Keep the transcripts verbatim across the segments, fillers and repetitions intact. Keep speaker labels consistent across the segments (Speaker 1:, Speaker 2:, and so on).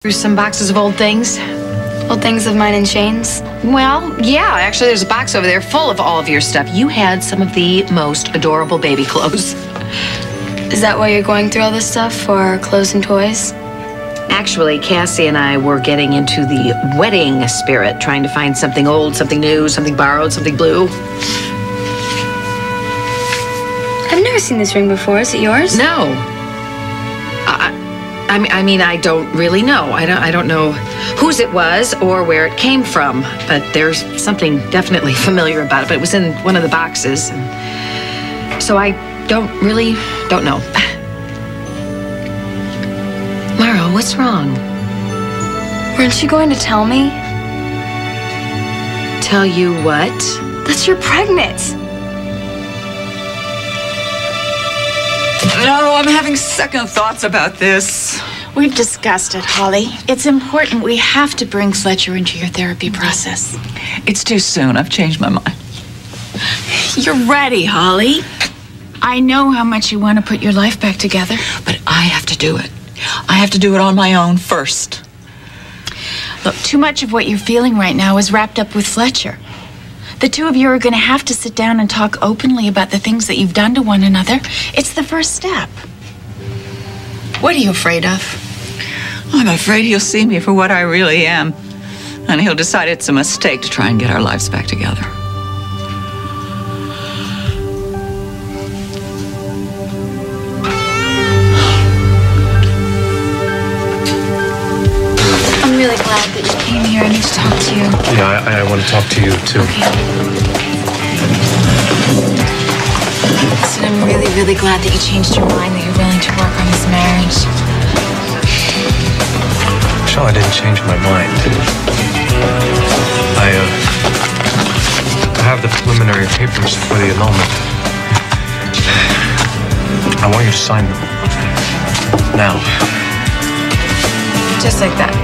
Speaker 1: Through some boxes of old things.
Speaker 2: Old things of mine in chains?
Speaker 1: Well, yeah, actually there's a box over there full of all of your stuff. You had some of the most adorable baby clothes.
Speaker 2: Is that why you're going through all this stuff, for clothes and toys?
Speaker 1: Actually, Cassie and I were getting into the wedding spirit, trying to find something old, something new, something borrowed, something blue.
Speaker 2: I've never seen this ring before. Is it yours?
Speaker 1: No. I, I, mean, I mean, I don't really know. I don't, I don't know whose it was or where it came from, but there's something definitely familiar about it. But it was in one of the boxes, and so I don't really don't know. Mara, what's wrong?
Speaker 2: Weren't you going to tell me?
Speaker 1: Tell you what?
Speaker 2: That you're pregnant.
Speaker 3: No, I'm having second thoughts about this.
Speaker 4: We've discussed it, Holly. It's important. We have to bring Fletcher into your therapy process.
Speaker 3: It's too soon. I've changed my mind.
Speaker 4: You're ready, Holly. I know how much you want to put your life back together.
Speaker 3: But I have to do it. I have to do it on my own first.
Speaker 4: Look, too much of what you're feeling right now is wrapped up with Fletcher. The two of you are going to have to sit down and talk openly about the things that you've done to one another. It's the first step. What are you afraid of?
Speaker 3: I'm afraid he'll see me for what I really am. And he'll decide it's a mistake to try and get our lives back together.
Speaker 4: I'm really glad that you came here. I need to talk to you.
Speaker 5: Yeah, I, I want to talk to you, too.
Speaker 4: Okay. Listen, I'm really, really glad that you changed your mind, that you're willing to work on this marriage.
Speaker 5: Michelle, I didn't change my mind. I, uh, I have the preliminary papers for the annulment. I want you to sign them. Now.
Speaker 4: Just like that.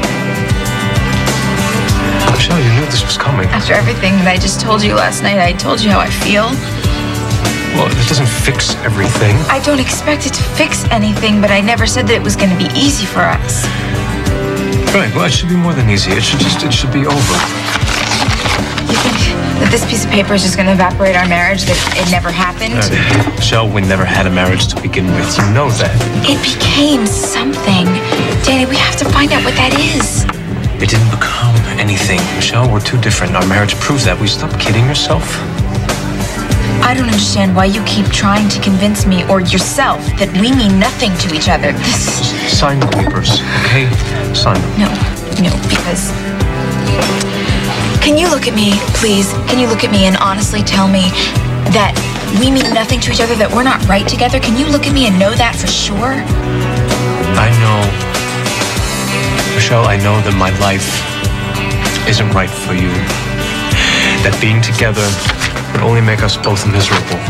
Speaker 5: Michelle, you knew this was coming.
Speaker 4: After everything that I just told you last night, I told you how I feel.
Speaker 5: Well, it doesn't fix everything.
Speaker 4: I don't expect it to fix anything, but I never said that it was going to be easy for us.
Speaker 5: Right, well, it should be more than easy. It should just, it should be over.
Speaker 4: You think that this piece of paper is just going to evaporate our marriage, that it never happened?
Speaker 5: Uh, Michelle, we never had a marriage to begin with. You know that.
Speaker 4: It became something. Danny, we have to find out what that is.
Speaker 5: It didn't become anything. Michelle, we're too different. Our marriage proves that. Will you stop kidding yourself?
Speaker 4: I don't understand why you keep trying to convince me or yourself that we mean nothing to each other. This...
Speaker 5: Sign the papers, okay? Sign them.
Speaker 4: No, no, because... Can you look at me, please? Can you look at me and honestly tell me that we mean nothing to each other, that we're not right together? Can you look at me and know that for sure?
Speaker 5: I know. Michelle, I know that my life isn't right for you. That being together would only make us both miserable.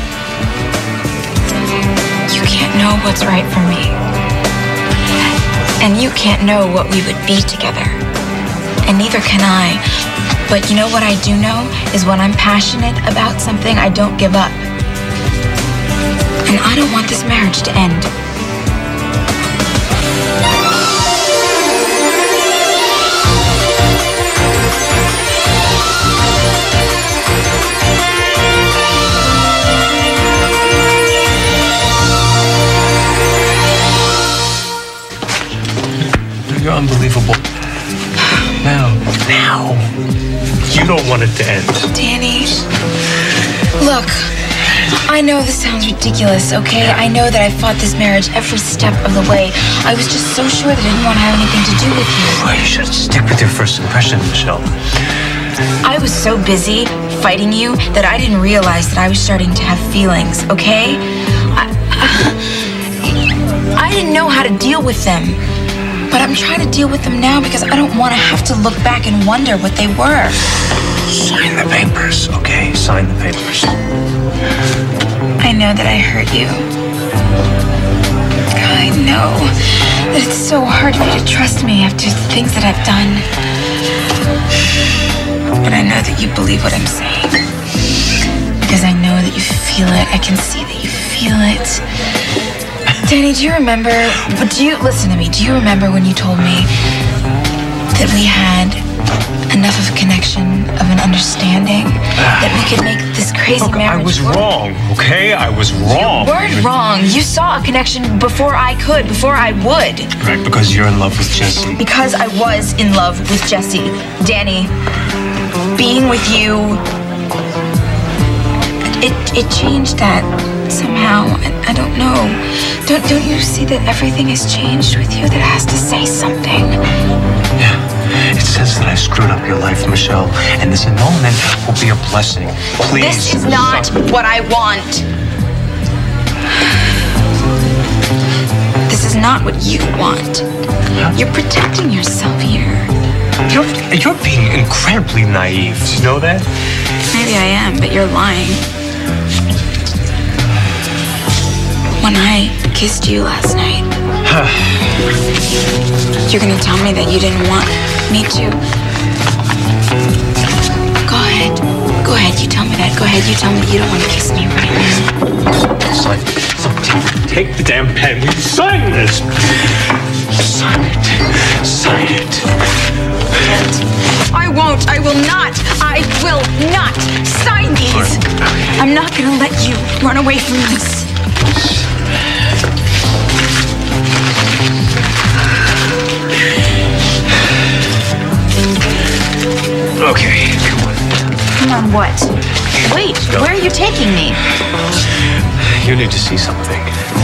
Speaker 4: You can't know what's right for me. And you can't know what we would be together. And neither can I. But you know what I do know is when I'm passionate about something, I don't give up. And I don't want this marriage to end.
Speaker 5: You're unbelievable. Now, now, you don't want it to end.
Speaker 4: Danny, look, I know this sounds ridiculous, okay? I know that I fought this marriage every step of the way. I was just so sure that I didn't want to have anything to do with you.
Speaker 5: Well, you should stick with your first impression, Michelle.
Speaker 4: I was so busy fighting you that I didn't realize that I was starting to have feelings, okay? I, I, I didn't know how to deal with them. But I'm trying to deal with them now because I don't want to have to look back and wonder what they were.
Speaker 5: Sign the papers, okay? Sign the papers.
Speaker 4: I know that I hurt you. I know that it's so hard for you to trust me after the things that I've done. But I know that you believe what I'm saying. Because I know that you feel it. I can see that you feel it. Danny, do you remember, but do you, listen to me, do you remember when you told me that we had enough of a connection, of an understanding, that we could make this crazy
Speaker 5: Look,
Speaker 4: marriage
Speaker 5: I was
Speaker 4: work.
Speaker 5: wrong, okay? I was wrong.
Speaker 4: You weren't wrong. You saw a connection before I could, before I would.
Speaker 5: Right, because you're in love with Jesse.
Speaker 4: Because I was in love with Jesse. Danny, being with you, it it changed that somehow. I, I don't know. Don't don't you see that everything has changed with you? That has to say something.
Speaker 5: Yeah. It says that I screwed up your life, Michelle, and this annulment will be a blessing. Please.
Speaker 4: This is not what I want. This is not what you want. You're protecting yourself here.
Speaker 5: You're, you're being incredibly naive. Do you know that?
Speaker 4: Maybe I am, but you're lying. When I kissed you last night, you're gonna tell me that you didn't want me to. Go ahead. Go ahead, you tell me that. Go ahead, you tell me that you don't want to kiss me right now.
Speaker 5: Sign it. So take, take the damn pen. We sign this. Sign it. Sign it.
Speaker 4: I won't. I will not. I will not sign these. I'm not gonna let you run away from this.
Speaker 5: Okay, come on.
Speaker 4: Come on, what? Wait, where are you taking me?
Speaker 5: You need to see something.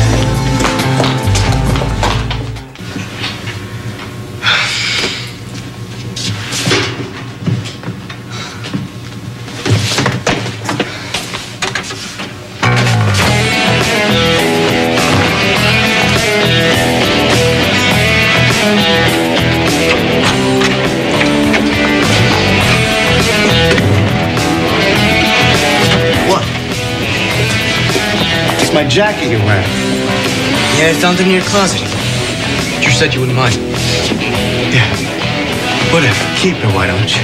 Speaker 6: My jacket you're wearing.
Speaker 7: Yeah, I found it in your closet. You said you wouldn't mind.
Speaker 6: Yeah. Whatever. Keep it, why don't you?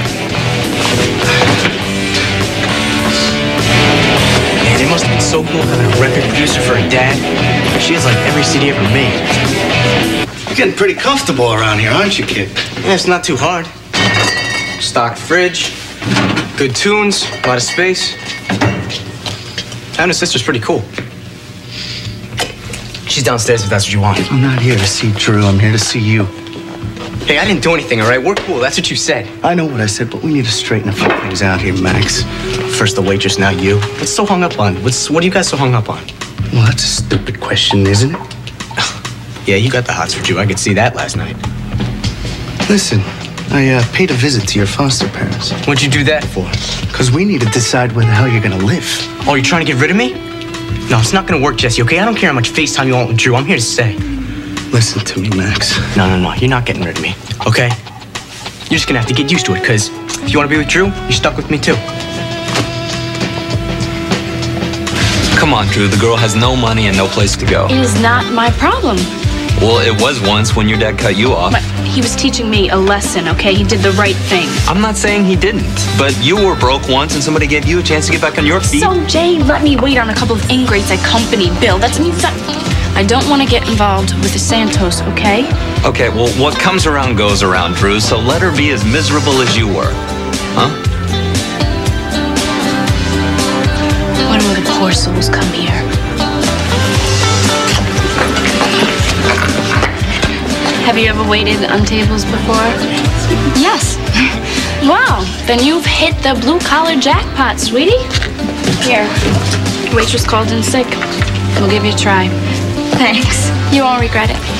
Speaker 7: Man, it must have been so cool having a record producer for a dad. She has like every C D ever made.
Speaker 6: You're getting pretty comfortable around here, aren't you, kid?
Speaker 7: Yeah, it's not too hard. Stocked fridge, good tunes, a lot of space. Having a sister's pretty cool. She's downstairs if that's what you want.
Speaker 6: I'm not here to see Drew. I'm here to see you.
Speaker 7: Hey, I didn't do anything, all right? We're cool. That's what you said.
Speaker 6: I know what I said, but we need to straighten a few things out here, Max.
Speaker 7: First the waitress, now you. What's so hung up on? What's what are you guys so hung up on?
Speaker 6: Well, that's a stupid question, isn't it?
Speaker 7: Yeah, you got the hots for Drew. I could see that last night.
Speaker 6: Listen, I uh, paid a visit to your foster parents.
Speaker 7: What'd you do that for?
Speaker 6: Because we need to decide where the hell you're gonna live.
Speaker 7: Oh, you're trying to get rid of me? No, it's not gonna work, Jesse, okay? I don't care how much FaceTime you want with Drew. I'm here to stay.
Speaker 6: Listen to me, Max.
Speaker 7: No, no, no. You're not getting rid of me, okay? You're just gonna have to get used to it, because if you want to be with Drew, you're stuck with me, too.
Speaker 8: Come on, Drew. The girl has no money and no place to go.
Speaker 2: It is not my problem.
Speaker 8: Well, it was once when your dad cut you off.
Speaker 2: But he was teaching me a lesson, okay? He did the right thing.
Speaker 8: I'm not saying he didn't, but you were broke once and somebody gave you a chance to get back on your feet.
Speaker 2: So Jay let me wait on a couple of ingrates at company bill. That means that I don't want to get involved with the Santos, okay?
Speaker 8: Okay, well, what comes around goes around, Drew, so let her be as miserable as you were. Huh?
Speaker 2: When will the poor souls come here? Have you ever waited on tables before?
Speaker 4: Yes.
Speaker 2: Wow, then you've hit the blue-collar jackpot, sweetie. Here, waitress called in sick. We'll give you a try.
Speaker 4: Thanks.
Speaker 2: You won't regret it.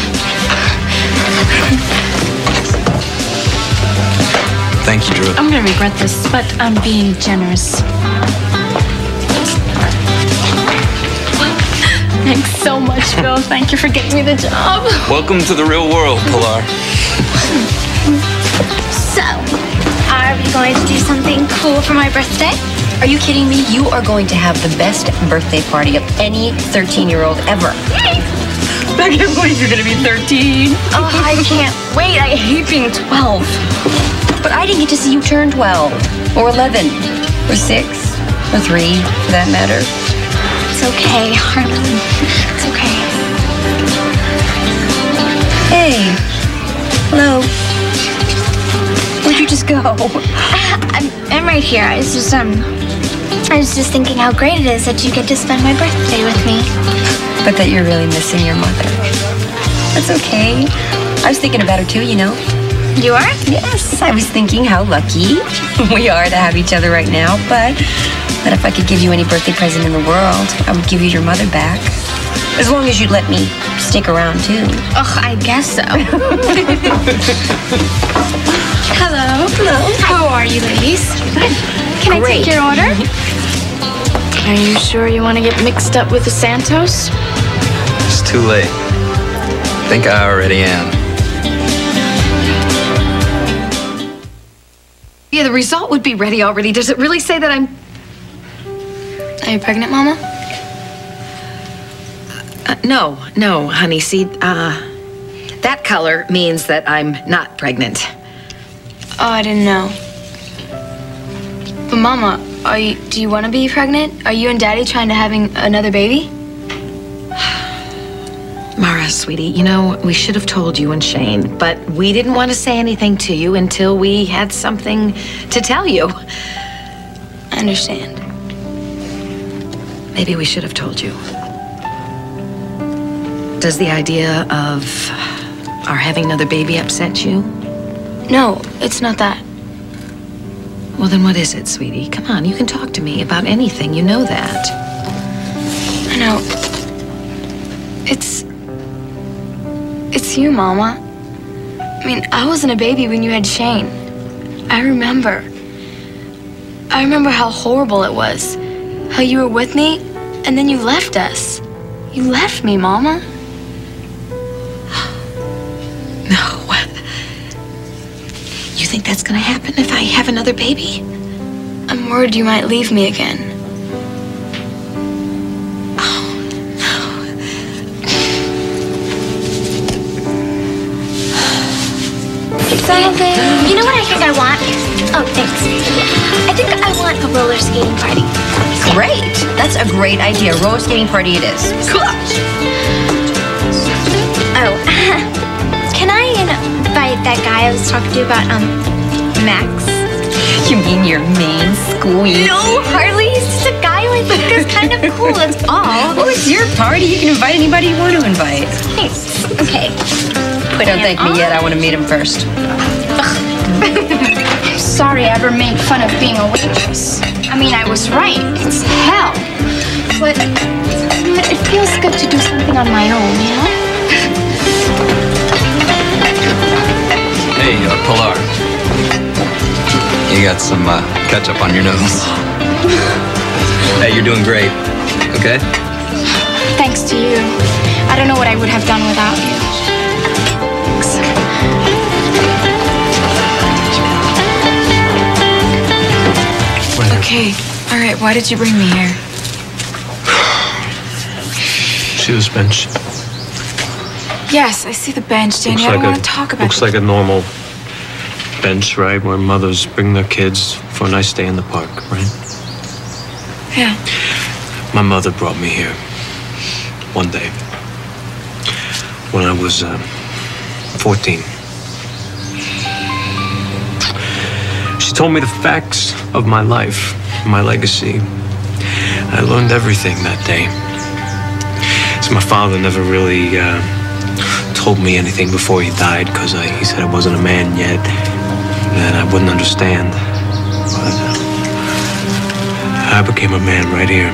Speaker 8: Thank you, Drew.
Speaker 2: I'm gonna regret this, but I'm being generous. Thanks so much, Bill. Thank you for getting me the job.
Speaker 8: Welcome to the real world, Pilar.
Speaker 9: So, are we going to do something cool for my birthday?
Speaker 10: Are you kidding me? You are going to have the best birthday party of any thirteen-year-old ever.
Speaker 2: I can't believe you're gonna be thirteen.
Speaker 10: Oh, I can't wait. I hate being twelve. But I didn't get to see you turn twelve, or eleven, or six, or three, for that matter.
Speaker 9: It's okay, Harlan. It's okay.
Speaker 10: Hey. Hello. Just go.
Speaker 9: I'm, I'm right here. I was just, um, I was just thinking how great it is that you get to spend my birthday with me.
Speaker 10: But that you're really missing your mother. That's okay. I was thinking about her too, you know.
Speaker 9: You are?
Speaker 10: Yes, I was thinking how lucky we are to have each other right now, but that if I could give you any birthday present in the world, I would give you your mother back. As long as you'd let me stick around too.
Speaker 9: Ugh, I guess so.
Speaker 2: Hello.
Speaker 10: Hello.
Speaker 2: How are you, ladies?
Speaker 9: Can I take your order?
Speaker 2: Are you sure you want to get mixed up with the Santos?
Speaker 8: It's too late. I think I already am.
Speaker 1: Yeah, the result would be ready already. Does it really say that I'm...
Speaker 2: Are you pregnant, Mama?
Speaker 1: Uh, no, no, honey. See, uh, that color means that I'm not pregnant.
Speaker 2: Oh, I didn't know. But Mama, are you, do you want to be pregnant? Are you and Daddy trying to having another baby?
Speaker 1: Mara, sweetie, you know, we should have told you and Shane, but we didn't want to say anything to you until we had something to tell you.
Speaker 2: I understand.
Speaker 1: Maybe we should have told you. Does the idea of our having another baby upset you?
Speaker 2: No, it's not that.
Speaker 1: Well, then what is it, sweetie? Come on, you can talk to me about anything. You know that.
Speaker 2: I know. It's... It's you, Mama. I mean, I wasn't a baby when you had Shane. I remember. I remember how horrible it was. How you were with me, and then you left us. You left me, Mama.
Speaker 1: No. You think that's gonna happen if I have another baby?
Speaker 2: I'm worried you might leave me again.
Speaker 9: You know what I think I want? Oh, thanks. I think I want a roller skating party.
Speaker 10: Great. That's a great idea. Roller skating party it is. Cool.
Speaker 9: Oh, can I invite that guy I was talking to about, um, Max?
Speaker 10: You mean your main squeak?
Speaker 9: No, Harley. He's just a guy who I think is kind of cool. That's all.
Speaker 10: Well, it's your party. You can invite anybody you want to invite.
Speaker 9: Thanks. Okay.
Speaker 10: But don't thank me yet. I want to meet him first.
Speaker 2: Sorry I ever made fun of being a waitress. I mean, I was right. It's hell. But, but it feels good to do something on my own, you know?
Speaker 8: Hey, uh, Pilar. You got some uh, ketchup on your nose. Hey, you're doing great. Okay?
Speaker 2: Thanks to you. I don't know what I would have done without you.
Speaker 4: Okay, all right, why did you bring me here?
Speaker 5: See this bench?
Speaker 4: Yes, I see the bench, Danny.
Speaker 5: Looks
Speaker 4: I don't
Speaker 5: like
Speaker 4: want
Speaker 5: a-
Speaker 4: to talk about
Speaker 5: Looks
Speaker 4: the-
Speaker 5: like a normal bench, right? Where mothers bring their kids for a nice day in the park, right?
Speaker 4: Yeah.
Speaker 5: My mother brought me here one day when I was uh, fourteen. She told me the facts of my life, my legacy. I learned everything that day. So my father never really uh, told me anything before he died because he said I wasn't a man yet and I wouldn't understand. But uh, I became a man right here.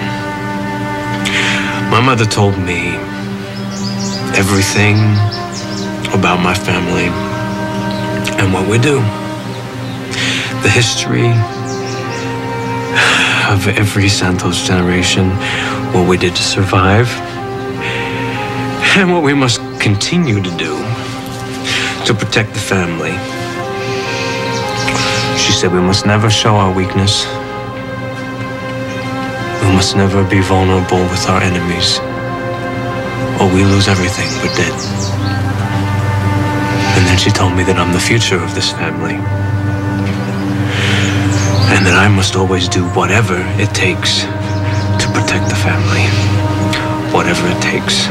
Speaker 5: My mother told me everything about my family and what we do. The history of every Santos generation, what we did to survive, and what we must continue to do to protect the family. She said we must never show our weakness. We must never be vulnerable with our enemies, or we lose everything, we're dead. And then she told me that I'm the future of this family. And that I must always do whatever it takes to protect the family. Whatever it takes.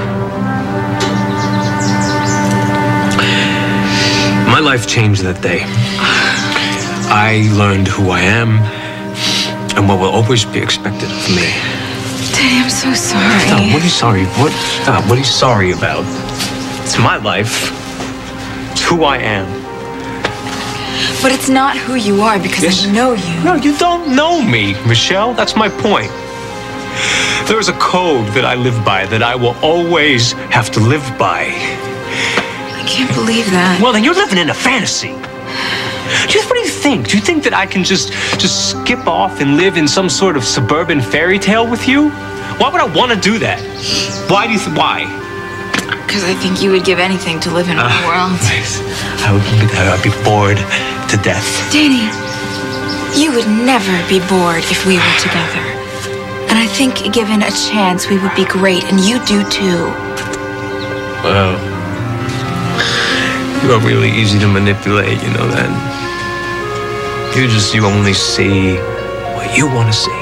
Speaker 5: My life changed that day. I learned who I am and what will always be expected of me.
Speaker 4: Daddy, I'm so sorry.
Speaker 5: Stop. What are you sorry? What? Stop. What are you sorry about? It's my life. It's who I am.
Speaker 4: But it's not who you are because
Speaker 5: Yes.
Speaker 4: I know you.
Speaker 5: No, you don't know me, Michelle. That's my point. There is a code that I live by that I will always have to live by.
Speaker 4: I can't believe that.
Speaker 5: Well, then you're living in a fantasy. Just what do you think? Do you think that I can just just skip off and live in some sort of suburban fairy tale with you? Why would I want to do that? Why do you th- why?
Speaker 4: Because I think you would give anything to live in our
Speaker 5: Uh,
Speaker 4: world.
Speaker 5: I would be, I would be bored to death.
Speaker 4: Danny, you would never be bored if we were together. And I think given a chance, we would be great, and you do too.
Speaker 5: Wow. You are really easy to manipulate, you know that? You just, you only see what you want to see.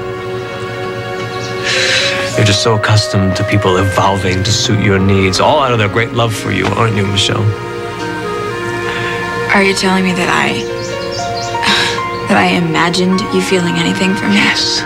Speaker 5: You're just so accustomed to people evolving to suit your needs, all out of their great love for you, aren't you, Michelle?
Speaker 4: Are you telling me that I... that I imagined you feeling anything for me?
Speaker 5: Yes.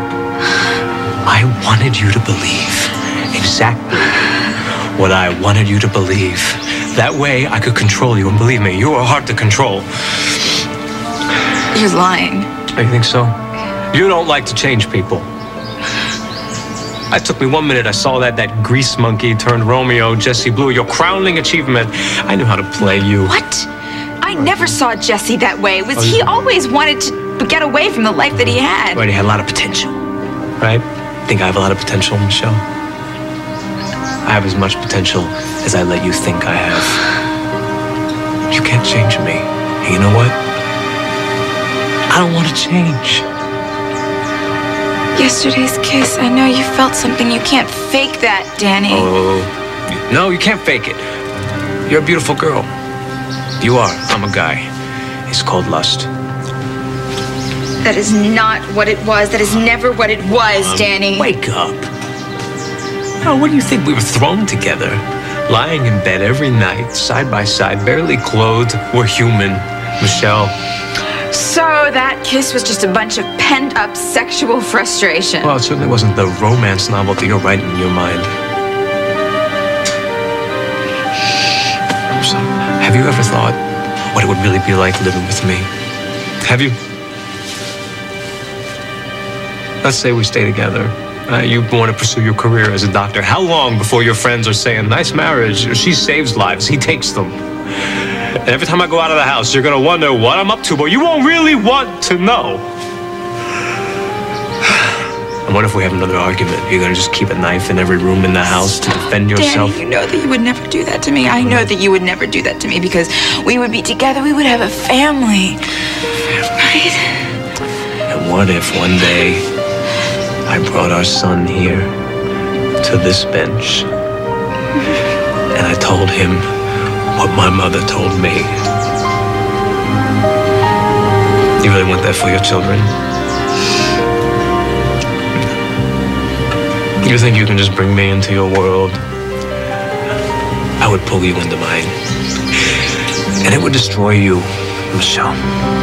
Speaker 5: I wanted you to believe exactly what I wanted you to believe. That way, I could control you, and believe me, you are hard to control.
Speaker 4: You're lying.
Speaker 5: You think so? You don't like to change people. It took me one minute. I saw that that grease monkey turned Romeo, Jesse Blue, your crowning achievement. I knew how to play you.
Speaker 4: What? I never saw Jesse that way. Was
Speaker 5: Oh,
Speaker 4: he
Speaker 5: you-
Speaker 4: always wanted to get away from the life that he had?
Speaker 5: But he had a lot of potential, right? I think I have a lot of potential, Michelle. I have as much potential as I let you think I have. You can't change me. And you know what? I don't want to change.
Speaker 4: Yesterday's kiss, I know you felt something. You can't fake that, Danny.
Speaker 5: Oh, no, you can't fake it. You're a beautiful girl. You are. I'm a guy. It's called lust.
Speaker 4: That is not what it was. That is never what it was,
Speaker 5: Um,
Speaker 4: Danny.
Speaker 5: Wake up. Oh, what do you think? We were thrown together, lying in bed every night, side by side, barely clothed. We're human, Michelle.
Speaker 4: So that kiss was just a bunch of pent-up sexual frustration.
Speaker 5: Well, it certainly wasn't the romance novel that you're writing in your mind. So, have you ever thought what it would really be like living with me? Have you? Let's say we stay together. Uh, you want to pursue your career as a doctor. How long before your friends are saying, nice marriage, she saves lives, he takes them? And every time I go out of the house, you're going to wonder what I'm up to, but you won't really want to know. And what if we have another argument? You're going to just keep a knife in every room in the house to defend yourself?
Speaker 4: Danny, you know that you would never do that to me. I know that you would never do that to me because we would be together. We would have a family. Right?
Speaker 5: And what if one day I brought our son here to this bench and I told him what my mother told me? You really want that for your children? You think you can just bring me into your world? I would pull you into mine. And it would destroy you, Michelle.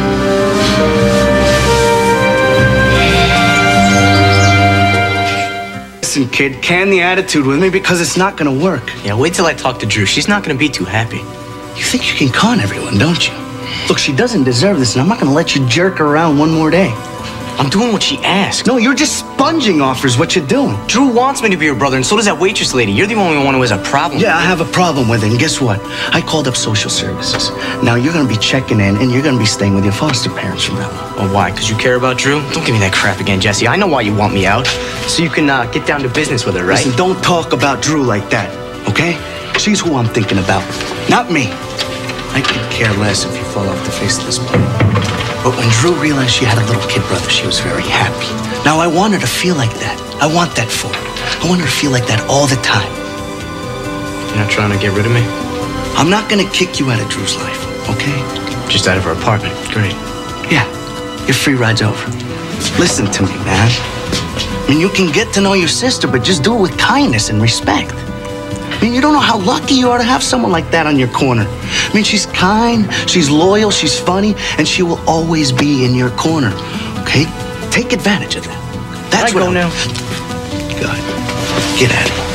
Speaker 6: Listen, kid, can the attitude with me because it's not gonna work.
Speaker 7: Yeah, wait till I talk to Drew. She's not gonna be too happy.
Speaker 6: You think you can con everyone, don't you? Look, she doesn't deserve this, and I'm not gonna let you jerk her around one more day.
Speaker 7: I'm doing what she asked.
Speaker 6: No, you're just sponging offers what you're doing.
Speaker 7: Drew wants me to be her brother, and so does that waitress lady. You're the only one who has a problem.
Speaker 6: Yeah, I have a problem with it, and guess what? I called up social services. Now you're gonna be checking in, and you're gonna be staying with your foster parents from now on.
Speaker 7: Oh, why? Because you care about Drew? Don't give me that crap again, Jesse. I know why you want me out. So you can uh, get down to business with her, right?
Speaker 6: Listen, don't talk about Drew like that, okay? She's who I'm thinking about, not me. I could care less if you fall off the face of this planet. But when Drew realized she had a little kid brother, she was very happy. Now I want her to feel like that. I want that for her. I want her to feel like that all the time.
Speaker 7: You're not trying to get rid of me?
Speaker 6: I'm not gonna kick you out of Drew's life, okay?
Speaker 7: Just out of her apartment. Great.
Speaker 6: Yeah, your free ride's over. Listen to me, man. I mean, you can get to know your sister, but just do it with kindness and respect. I mean, you don't know how lucky you are to have someone like that on your corner. I mean, she's kind, she's loyal, she's funny, and she will always be in your corner. Okay? Take advantage of that. That's
Speaker 7: Can I
Speaker 6: what
Speaker 7: go
Speaker 6: I'm...
Speaker 7: now?
Speaker 6: Good. Get at it.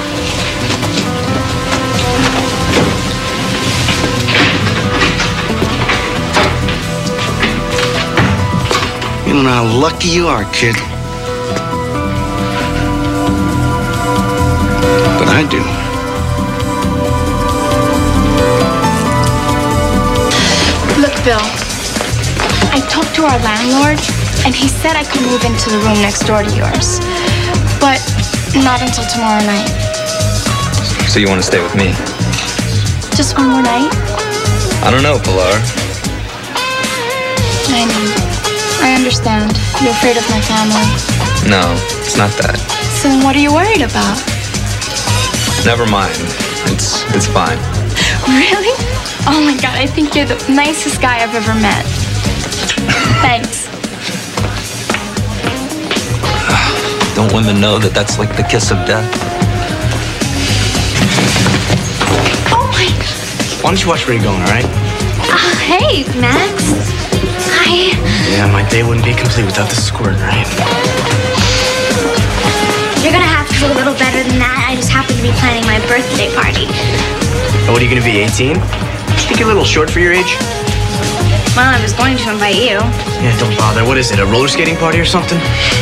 Speaker 6: You don't know how lucky you are, kid. But I do.
Speaker 2: Look, Bill, I talked to our landlord, and he said I could move into the room next door to yours. But not until tomorrow night.
Speaker 8: So you want to stay with me?
Speaker 2: Just one more night?
Speaker 8: I don't know, Pilar.
Speaker 2: I know. I understand. You're afraid of my family.
Speaker 8: No, it's not that.
Speaker 2: So then what are you worried about?
Speaker 8: Never mind. It's it's fine.
Speaker 2: Really? Oh my God, I think you're the nicest guy I've ever met. Thanks.
Speaker 8: Don't women know that that's like the kiss of death?
Speaker 2: Oh my...
Speaker 7: Why don't you watch where you're going, all right?
Speaker 9: Uh, hey, Max. Hi.
Speaker 7: Yeah, my day wouldn't be complete without the squirt, right?
Speaker 9: You're gonna have to do a little better than that. I just happen to be planning my birthday party.
Speaker 7: Oh, what are you gonna be, eighteen? You think you're a little short for your age?
Speaker 9: Well, I was going to invite you.
Speaker 7: Yeah, don't bother. What is it, a roller skating party or something?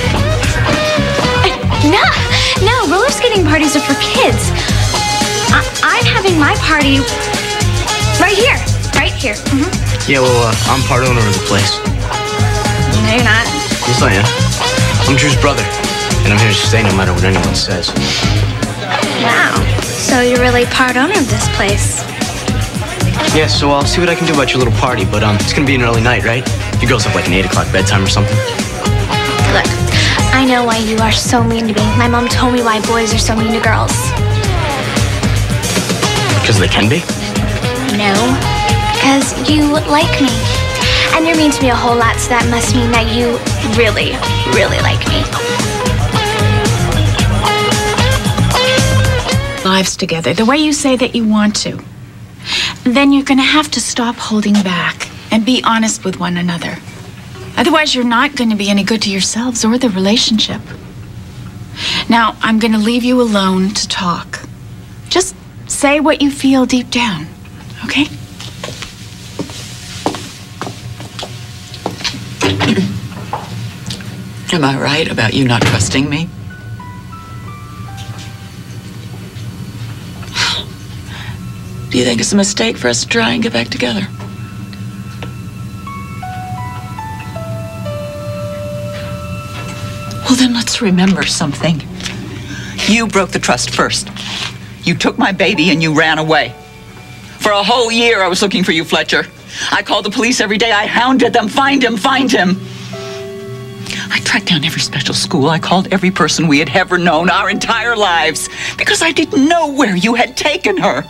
Speaker 9: No, no, roller skating parties are for kids. I I'm having my party right here, right here. Mm-hmm.
Speaker 7: Yeah, well, uh, I'm part owner of the place.
Speaker 9: No, you're not.
Speaker 7: Yes, I am. I'm Drew's brother, and I'm here to stay no matter what anyone says.
Speaker 9: Wow. So you're really part owner of this place.
Speaker 7: Yeah, so I'll see what I can do about your little party, but um, it's gonna be an early night, right? You girls have like an eight o'clock bedtime or something.
Speaker 9: Look, I know why you are so mean to me. My mom told me why boys are so mean to girls.
Speaker 7: Because they can be?
Speaker 9: No, because you like me. And you're mean to me a whole lot, so that must mean that you really, really like me.
Speaker 4: Lives together, the way you say that you want to. Then you're gonna have to stop holding back and be honest with one another. Otherwise, you're not gonna be any good to yourselves or the relationship. Now, I'm gonna leave you alone to talk. Just say what you feel deep down, okay?
Speaker 3: Am I right about you not trusting me? Do you think it's a mistake for us to try and get back together? Well, then let's remember something. You broke the trust first. You took my baby and you ran away. For a whole year, I was looking for you, Fletcher. I called the police every day. I hounded them. Find him, find him. I tracked down every special school. I called every person we had ever known our entire lives because I didn't know where you had taken her.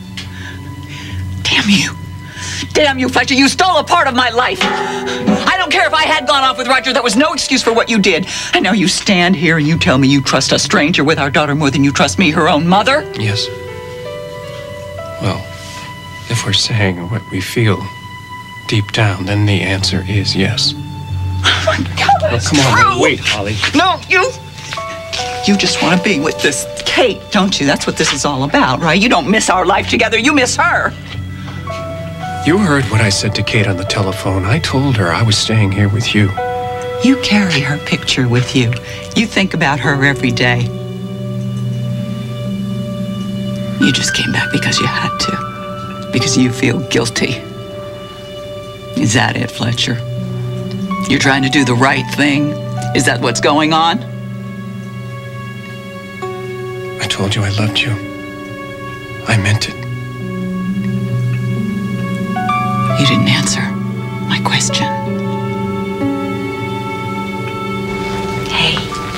Speaker 3: Damn you. Damn you, Fletcher. You stole a part of my life. I don't care if I had gone off with Roger. That was no excuse for what you did. And now you stand here and you tell me you trust a stranger with our daughter more than you trust me, her own mother?
Speaker 5: Yes. Well, if we're saying what we feel deep down, then the answer is yes.
Speaker 3: Oh my God, that's
Speaker 5: oh, come on,
Speaker 3: true.
Speaker 5: wait, Holly.
Speaker 3: No, you... You just want to be with this Kate, don't you? That's what this is all about, right? You don't miss our life together. You miss her.
Speaker 5: You heard what I said to Kate on the telephone. I told her I was staying here with you.
Speaker 3: You carry her picture with you. You think about her every day. You just came back because you had to. Because you feel guilty. Is that it, Fletcher? You're trying to do the right thing? Is that what's going on?
Speaker 5: I told you I loved you. I meant it.
Speaker 3: You didn't answer my question.
Speaker 1: Hey,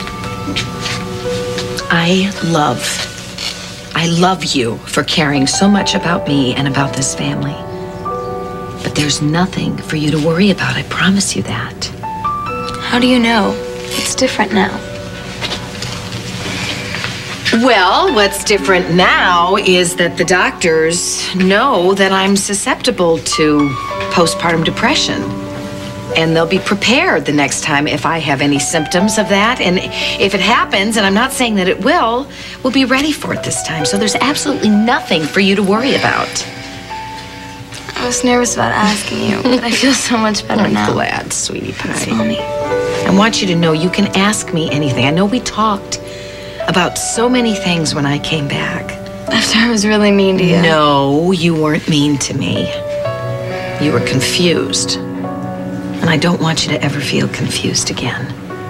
Speaker 1: I love, I love you for caring so much about me and about this family. But there's nothing for you to worry about, I promise you that.
Speaker 2: How do you know? It's different now.
Speaker 1: Well, what's different now is that the doctors know that I'm susceptible to postpartum depression. And they'll be prepared the next time if I have any symptoms of that. And if it happens, and I'm not saying that it will, we'll be ready for it this time. So there's absolutely nothing for you to worry about.
Speaker 2: I was nervous about asking you, but I feel so much better
Speaker 1: I'm
Speaker 2: now.
Speaker 1: I'm glad, sweetie pie.
Speaker 2: Thanks, Mommy.
Speaker 1: I want you to know you can ask me anything. I know we talked about so many things when I came back.
Speaker 2: After I was really mean to you.
Speaker 1: No, you weren't mean to me. You were confused. And I don't want you to ever feel confused again.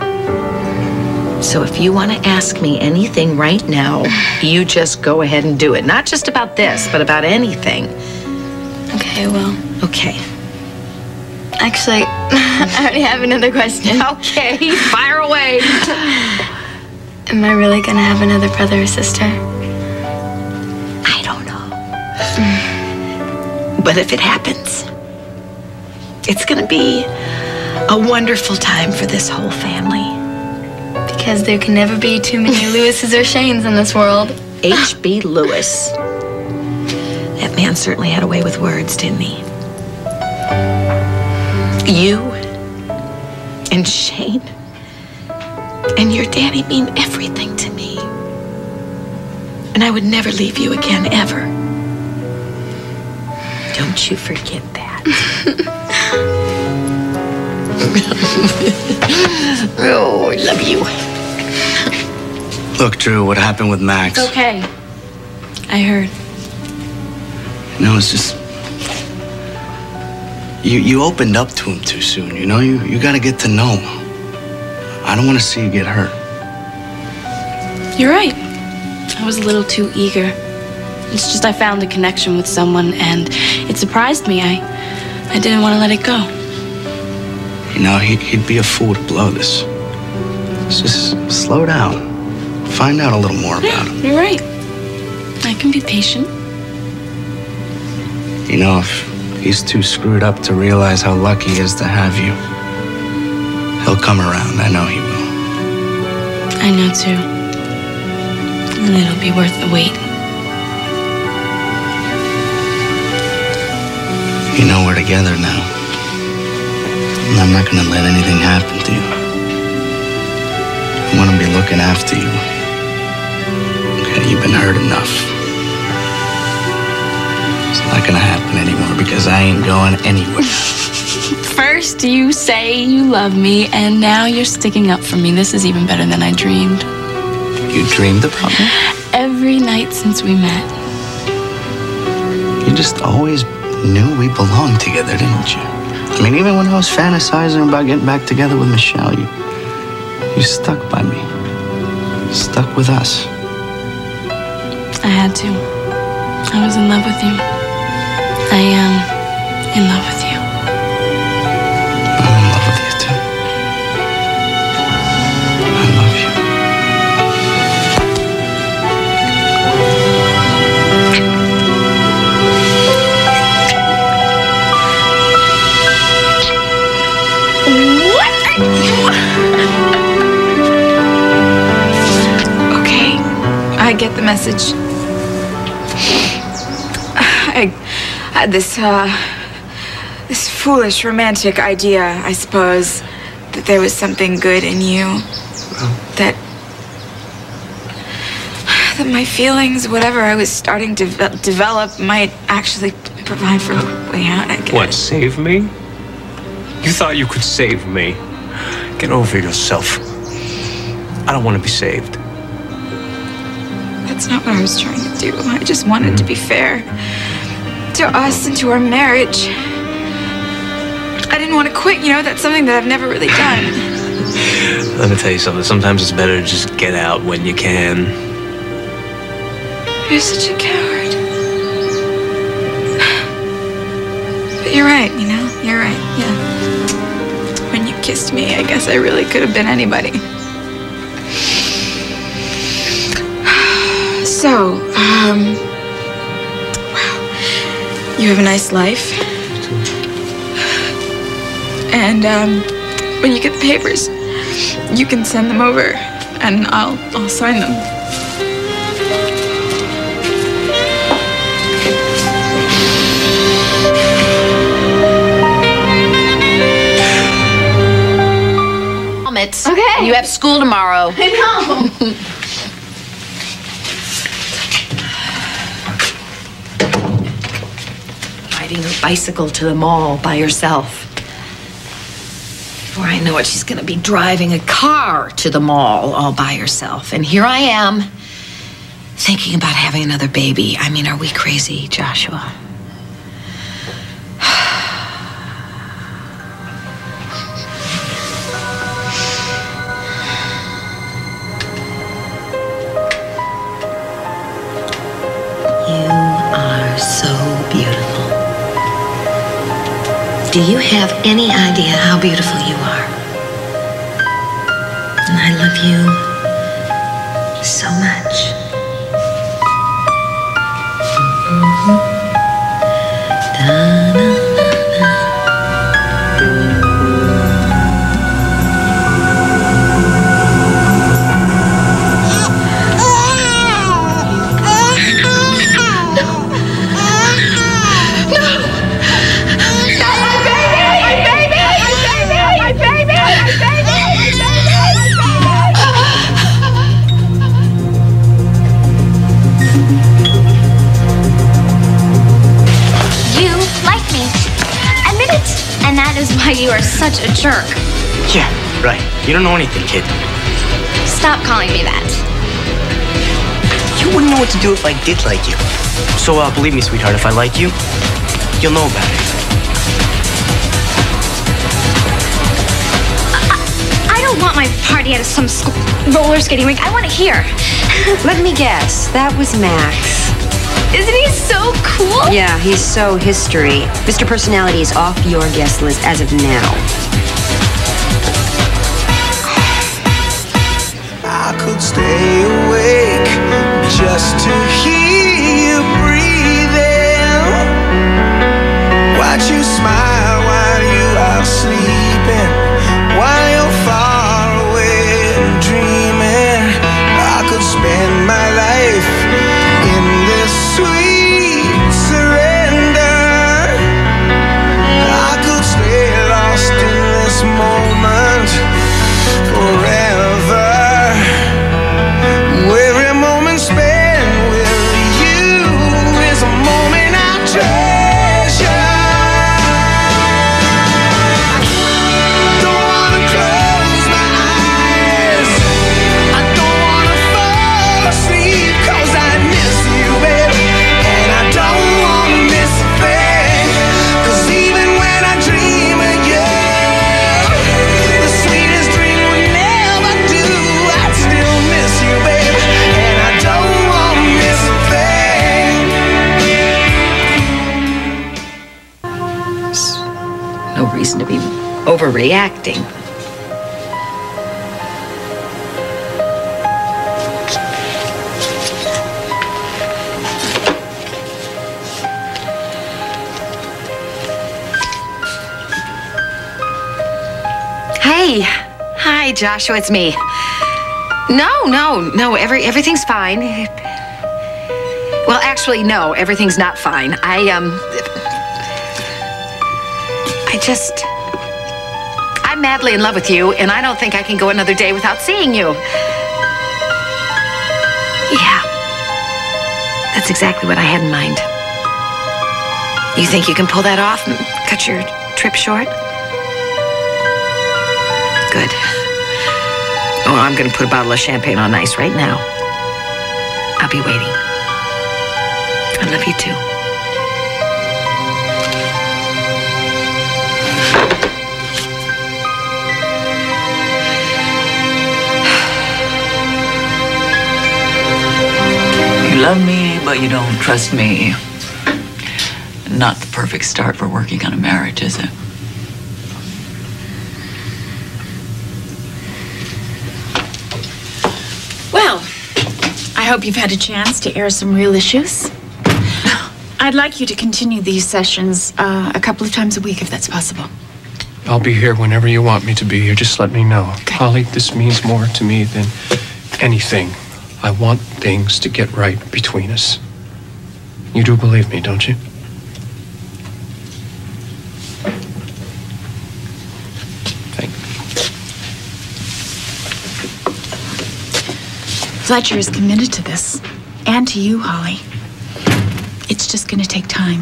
Speaker 1: So if you want to ask me anything right now, you just go ahead and do it. Not just about this, but about anything.
Speaker 2: Okay, well.
Speaker 1: Okay.
Speaker 2: Actually, I already have another question.
Speaker 1: Okay, fire away.
Speaker 2: Am I really gonna have another brother or sister?
Speaker 1: I don't know. But if it happens, it's gonna be a wonderful time for this whole family.
Speaker 2: Because there can never be too many Lewises or Shanes in this world.
Speaker 1: H B Lewis. That man certainly had a way with words, didn't he? You and Shane and your daddy mean everything to me. And I would never leave you again, ever. Don't you forget that. Oh, I love you.
Speaker 6: Look, Drew, what happened with Max?
Speaker 2: It's okay. I heard.
Speaker 6: You know, it's just... You, you opened up to him too soon, you know? You, you gotta get to know him. I don't want to see you get hurt.
Speaker 11: You're right. I was a little too eager. It's just I found a connection with someone and it surprised me. I, I didn't want to let it go.
Speaker 6: You know, he, he'd be a fool to blow this. Just slow down. Find out a little more about him.
Speaker 11: You're right. I can be patient.
Speaker 6: You know, if he's too screwed up to realize how lucky he is to have you, he'll come around. I know he will.
Speaker 11: I know too. And it'll be worth the wait.
Speaker 6: You know, we're together now. And I'm not gonna let anything happen to you. I wanna be looking after you. Okay, you've been hurt enough. It's not gonna happen anymore because I ain't going anywhere.
Speaker 11: First you say you love me, and now you're sticking up for me. This is even better than I dreamed.
Speaker 6: You dreamed about me?
Speaker 11: Every night since we met.
Speaker 6: You just always knew we belonged together, didn't you? I mean, even when I was fantasizing about getting back together with Michelle, you, you stuck by me. Stuck with us.
Speaker 11: I had to. I was in love with you. I am in love with you.
Speaker 6: I'm in love with you, too. I love you.
Speaker 4: What are you? Okay, I get the message. I had this, uh, this foolish romantic idea, I suppose, that there was something good in you. That, that my feelings, whatever I was starting to de- develop, might actually provide for a way out, I guess.
Speaker 5: What, save me? You thought you could save me? Get over yourself. I don't want to be saved.
Speaker 4: That's not what I was trying to do. I just wanted mm-hmm. to be fair to us and to our marriage. I didn't want to quit, you know, that's something that I've never really done.
Speaker 5: Let me tell you something. Sometimes it's better to just get out when you can.
Speaker 4: You're such a coward. But you're right, you know? You're right, yeah. When you kissed me, I guess I really could have been anybody. So, um... wow. You have a nice life. And, um, when you get the papers, you can send them over, and I'll, I'll sign them.
Speaker 1: minutes.
Speaker 2: Okay.
Speaker 1: And you have school tomorrow.
Speaker 2: I know.
Speaker 1: Riding her bicycle to the mall by herself. Before I know it, she's gonna be driving a car to the mall all by herself. And here I am, thinking about having another baby. I mean, are we crazy, Joshua? You are so beautiful. Do you have any idea how beautiful you are? And I love you so much.
Speaker 9: You are such a jerk.
Speaker 6: Yeah, right. You don't know anything, kid.
Speaker 9: Stop calling me that.
Speaker 6: You wouldn't know what to do if I did like you. So, uh, believe me, sweetheart, if I like you, you'll know about it.
Speaker 9: I, I don't want my party at some school roller skating rink. I want it here.
Speaker 10: Let me guess. That was Max.
Speaker 9: Isn't he so cool?
Speaker 10: Yeah, he's so history. Mister Personality is off your guest list as of now.
Speaker 12: I could stay awake just to hear you breathing. Watch you smile while you are sleeping, while you're far away and dreaming. I could spend my life in this sweet surrender. I could stay lost in this moment forever. Every moment spent with you is a moment I treasure. Don't wanna close my eyes, I don't wanna fall asleep, 'cause I miss you, baby, and I don't wanna miss a thing. 'Cause even when I dream of you, the sweetest dream would never do. I'd still miss you, baby, and I don't wanna miss a thing.
Speaker 1: No reason to be overreacting. Hey, hi, Joshua, it's me. No, no, no, every, everything's fine. Well, actually, no, everything's not fine. I, um, I just, I'm madly in love with you, and I don't think I can go another day without seeing you. Yeah, that's exactly what I had in mind. You think you can pull that off and cut your trip short? Good. Oh, I'm gonna put a bottle of champagne on ice right now. I'll be waiting. I love you too.
Speaker 3: You love me, but you don't trust me. Not the perfect start for working on a marriage, is it?
Speaker 4: Well, I hope you've had a chance to air some real issues. I'd like you to continue these sessions uh, a couple of times a week, if that's possible.
Speaker 5: I'll be here whenever you want me to be here. Just let me know. Okay. Holly, this means more to me than anything. I want things to get right between us. You do believe me, don't you? Thank you.
Speaker 4: Fletcher is committed to this, and to you, Holly. It's just going to take time.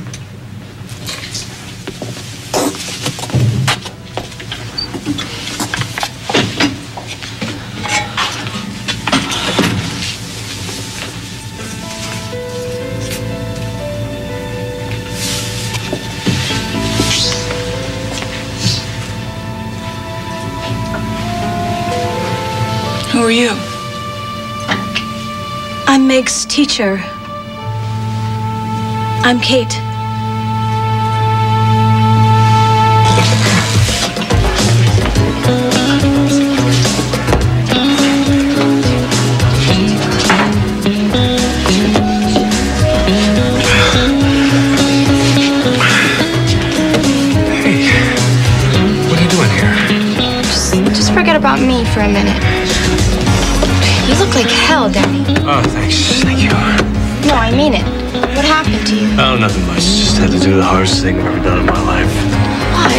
Speaker 3: Who are you?
Speaker 13: I'm Meg's teacher. I'm Kate.
Speaker 5: Hey, what are you doing here?
Speaker 2: Just, just forget about me for a minute. You look like hell, Danny.
Speaker 5: Oh, thanks. Thank you.
Speaker 2: No, I mean it. What happened to you?
Speaker 5: Oh, nothing much. Just had to do the hardest thing I've ever done in my life.
Speaker 2: What?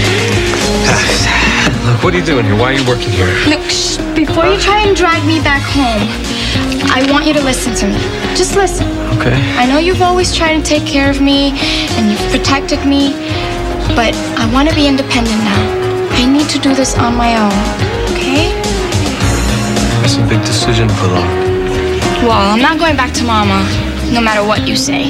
Speaker 5: Look, what are you doing here? Why are you working here?
Speaker 2: Look, shh, before you try and drag me back home, I want you to listen to me. Just listen.
Speaker 5: Okay.
Speaker 2: I know you've always tried to take care of me and you've protected me, but I want to be independent now. I need to do this on my own, okay?
Speaker 5: That's a big decision to pull off.
Speaker 2: Well, I'm not going back to Mama, no matter what you say.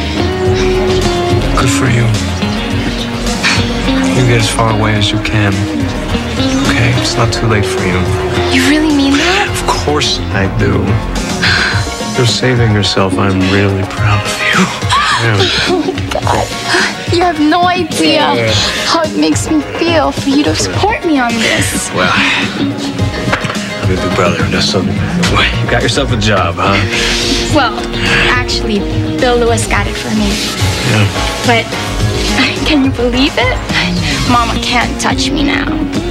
Speaker 5: Good for you. You get as far away as you can. Okay? It's not too late for you.
Speaker 2: You really mean that?
Speaker 5: Of course I do. You're saving yourself. I'm really proud of you. Yeah.
Speaker 2: Oh, God. You have no idea
Speaker 5: Yeah.
Speaker 2: how it makes me feel for you to support me on this.
Speaker 5: Well, I'm your big brother. That's something. You got yourself a job, huh?
Speaker 2: Well, actually, Bill Lewis got it for me.
Speaker 5: Yeah.
Speaker 2: But can you believe it? Mama can't touch me now.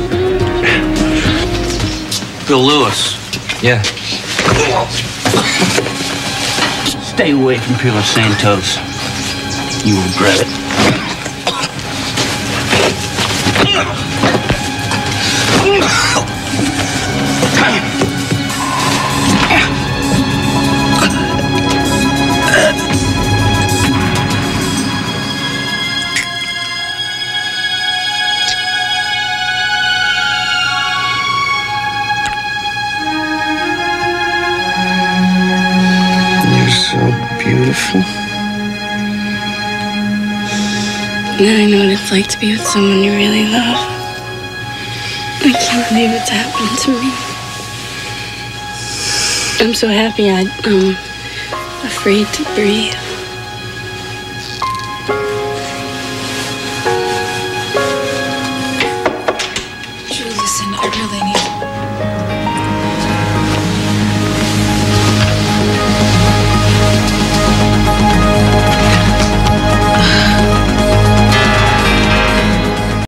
Speaker 14: Bill Lewis.
Speaker 5: Yeah.
Speaker 14: Stay away from Pure Santos. You will regret it.
Speaker 11: Beautiful. Now I know what it's like to be with someone you really love. I can't believe it's happened to me. I'm so happy I, I'm afraid to breathe.